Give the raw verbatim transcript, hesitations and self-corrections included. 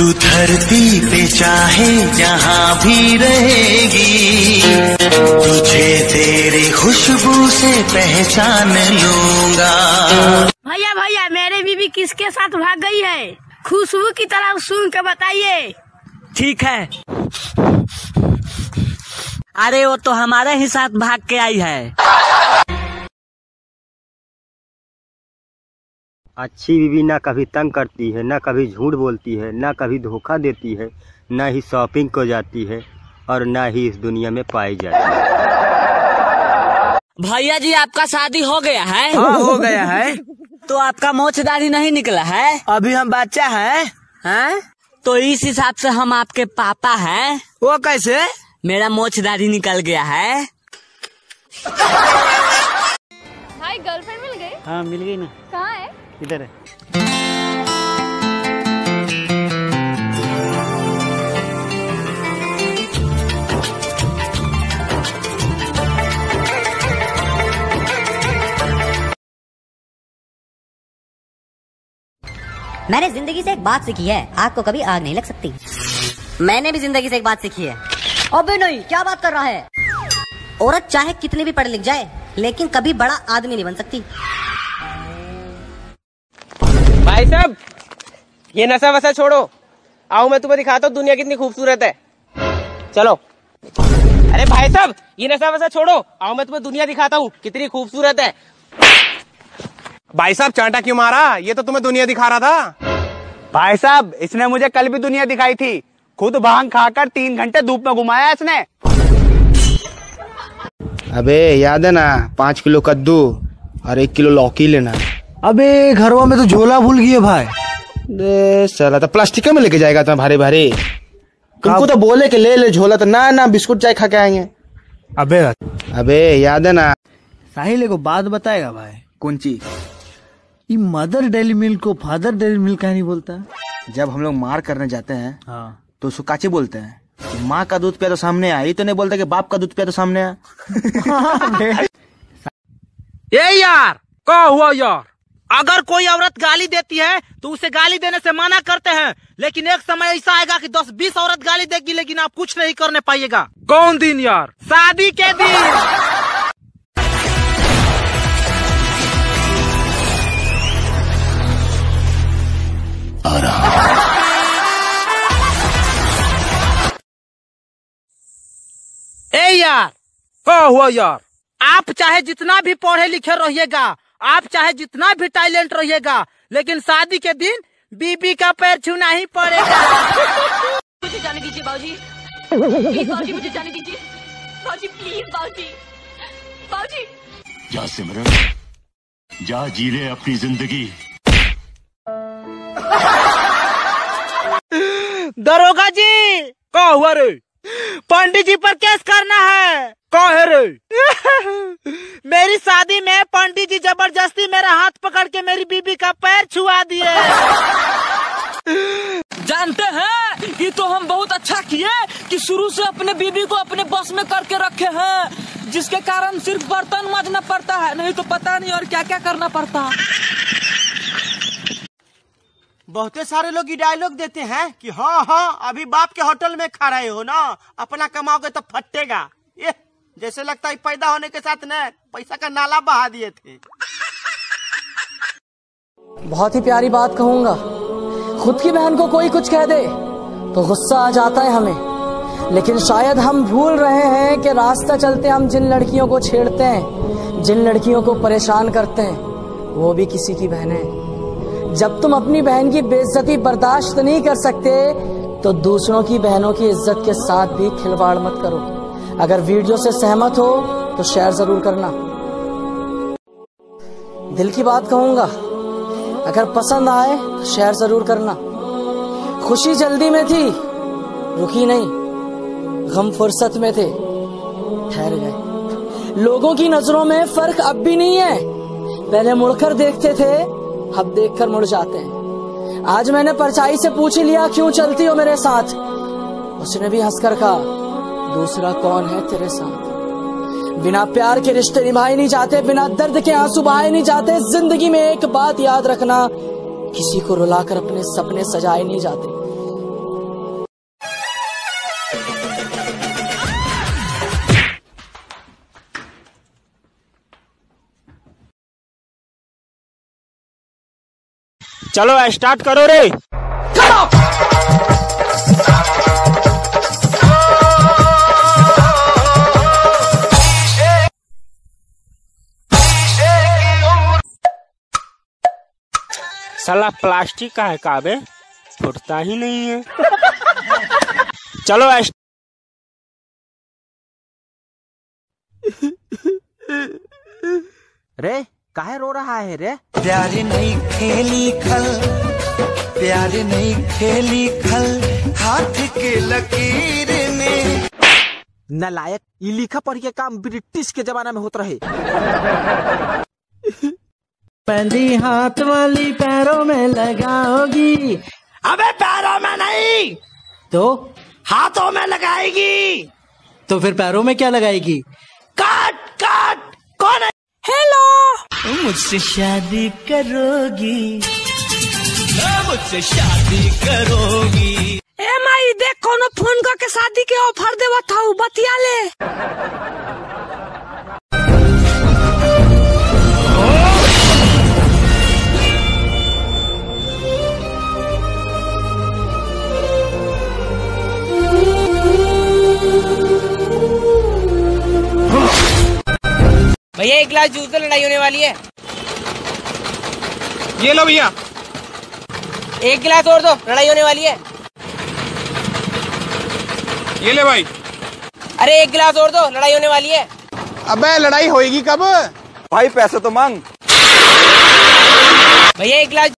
तू धरती पे चाहे जहाँ भी रहेगी, तुझे तेरी खुशबू से पहचान लूंगा। भैया भैया मेरी बीबी किसके साथ भाग गई है? खुशबू की तरह सुन के बताइए। ठीक है। अरे वो तो हमारे ही साथ भाग के आई है। अच्छी बीवी ना कभी तंग करती है, ना कभी झूठ बोलती है, ना कभी धोखा देती है, ना ही शॉपिंग को जाती है और ना ही इस दुनिया में पाई जाती है। भैया जी आपका शादी हो गया है? हाँ हो गया है। तो आपका मोछ दाढ़ी नहीं निकला है? अभी हम बच्चा है, हैं? तो इस हिसाब से हम आपके पापा हैं। वो कैसे? मेरा मोछ दाढ़ी निकल गया है। भाई गर्लफ्रेंड मिल गई? हाँ मिल गई ना। कहाँ है? इधर है। मैंने जिंदगी से एक बात सीखी है, आग को कभी आग नहीं लग सकती। मैंने भी जिंदगी से एक बात सीखी है। अबे नहीं, क्या बात कर रहा है? औरत चाहे कितनी भी पढ़ लिख जाए लेकिन कभी बड़ा आदमी नहीं बन सकती। भाई साहब ये नशा वशा छोड़ो, आओ मैं तुम्हें दिखाता हूँ दुनिया कितनी खूबसूरत है। चलो। अरे भाई साहब ये नशा वशा छोड़ो, आओ मैं तुम्हें दुनिया दिखाता हूँ कितनी खूबसूरत है। भाई साहब चांटा क्यों मारा? ये तो तुम्हें दुनिया दिखा रहा था। भाई साहब इसने मुझे कल भी दुनिया दिखाई थी। खुद भांग खाकर तीन घंटे धूप में घुमाया इसने। अबे याद है ना, पाँच किलो कद्दू और एक किलो लौकी लेना। अबे घरवा में तो झोला भूल गई है भाई। दे साला तो प्लास्टिक में लेके जाएगा तो भारी भारी। तुमको तो बोले कि ले ले झोला, तो ना ना बिस्कुट चाय खा के आएंगे। अबे अबे याद है ना। साहिल को बात बताएगा भाई। कौन चीज? ये मदर डेयरी मिल्क को फादर डेयरी मिल्क का नहीं बोलता? जब हम लोग मार करने जाते हैं हाँ तो उसको काचे बोलते हैं? माँ का दूध पिया तो सामने आ, ये तो नहीं बोलते कि बाप का दूध पिया तो सामने आ। ये यार क्या हुआ यार? अगर कोई औरत गाली देती है तो उसे गाली देने से मना करते हैं, लेकिन एक समय ऐसा आएगा कि दस बीस औरत गाली देगी लेकिन आप कुछ नहीं करने पाइएगा। कौन दिन यार? शादी के दिन। ए यार क्या हुआ यार? आप चाहे जितना भी पढ़े लिखे रहिएगा, आप चाहे जितना भी टैलेंट रहिएगा, लेकिन शादी के दिन बीबी का पैर छूना ही पड़ेगा। मुझे जाने दीजिए बाबूजी, प्लीज बाबूजी मुझे जाने दीजिए। बाबूजी प्लीज बाबूजी, बाबूजी। जा सिमरन, जा जी ले अपनी जिंदगी। दरोगा जी क्या हुआ रे? पंडित जी पर केस करना है। क्या है रे? मेरी शादी में पंडित जी जबरदस्ती मेरा हाथ पकड़ के मेरी बीबी का पैर छुआ दिए। जानते हैं ये तो हम बहुत अच्छा किए कि शुरू से अपने बीबी को अपने बस में करके रखे हैं, जिसके कारण सिर्फ बर्तन मांजना पड़ता है, नहीं तो पता नहीं और क्या क्या करना पड़ता। बहुते सारे लोग ये डायलॉग देते हैं कि हाँ हाँ अभी बाप के होटल में खा रहे हो ना, अपना कमाओगे तो फटेगा। ये जैसे लगता है पैदा होने के साथ न पैसा का नाला बहा दिए थे। बहुत ही प्यारी बात कहूंगा, खुद की बहन को कोई कुछ कह दे तो गुस्सा आ जाता है हमें, लेकिन शायद हम भूल रहे हैं कि रास्ता चलते हम जिन लड़कियों को छेड़ते हैं, जिन लड़कियों को परेशान करते हैं, वो भी किसी की बहन है। जब तुम अपनी बहन की बेइज्जती बर्दाश्त नहीं कर सकते तो दूसरों की बहनों की इज्जत के साथ भी खिलवाड़ मत करो। अगर वीडियो से सहमत हो तो शेयर जरूर करना। दिल की बात कहूंगा, अगर पसंद आए तो शेयर जरूर करना। खुशी जल्दी में थी, रुकी नहीं, गम फुर्सत में थे, ठहर गए। लोगों की नजरों में फर्क अब भी नहीं है, पहले मुड़कर देखते थे, अब देखकर मुड़ जाते हैं। आज मैंने परछाई से पूछ लिया क्यों चलती हो मेरे साथ, उसने भी हंसकर कहा दूसरा कौन है तेरे साथ। बिना प्यार के रिश्ते निभाए नहीं जाते, बिना दर्द के आंसू बहाए नहीं जाते। जिंदगी में एक बात याद रखना, किसी को रुलाकर अपने सपने सजाए नहीं जाते। चलो स्टार्ट करो रे। साला प्लास्टिक का है काबे, फुटता ही नहीं है। चलो रे काहे रो रहा है रे? प्यारे नहीं खेली खल, प्यारे नहीं खेली खल, हाथ के लकीर में। नालायक, ये लिखा पढ़ के काम ब्रिटिश के जमाना में होता रहे। मेहंदी हाथ वाली पैरों में लगाओगी। अबे पैरों में नहीं तो हाथों में लगाएगी। तो फिर पैरों में क्या लगाएगी? काट काट। कौन है? हेलो, मुझसे शादी करोगी, मुझसे शादी करोगी। ए माई देख कोनो फोन करके शादी के ऑफर देवा था, बतिया ले। भैया एक गिलास जूस दो, लड़ाई होने वाली है। ये लो भैया। एक गिलास और दो, लड़ाई होने वाली है। ये ले भाई। अरे एक गिलास और दो, लड़ाई होने वाली है। अबे लड़ाई होएगी कब? भाई पैसे तो मांग। भैया एक गिलास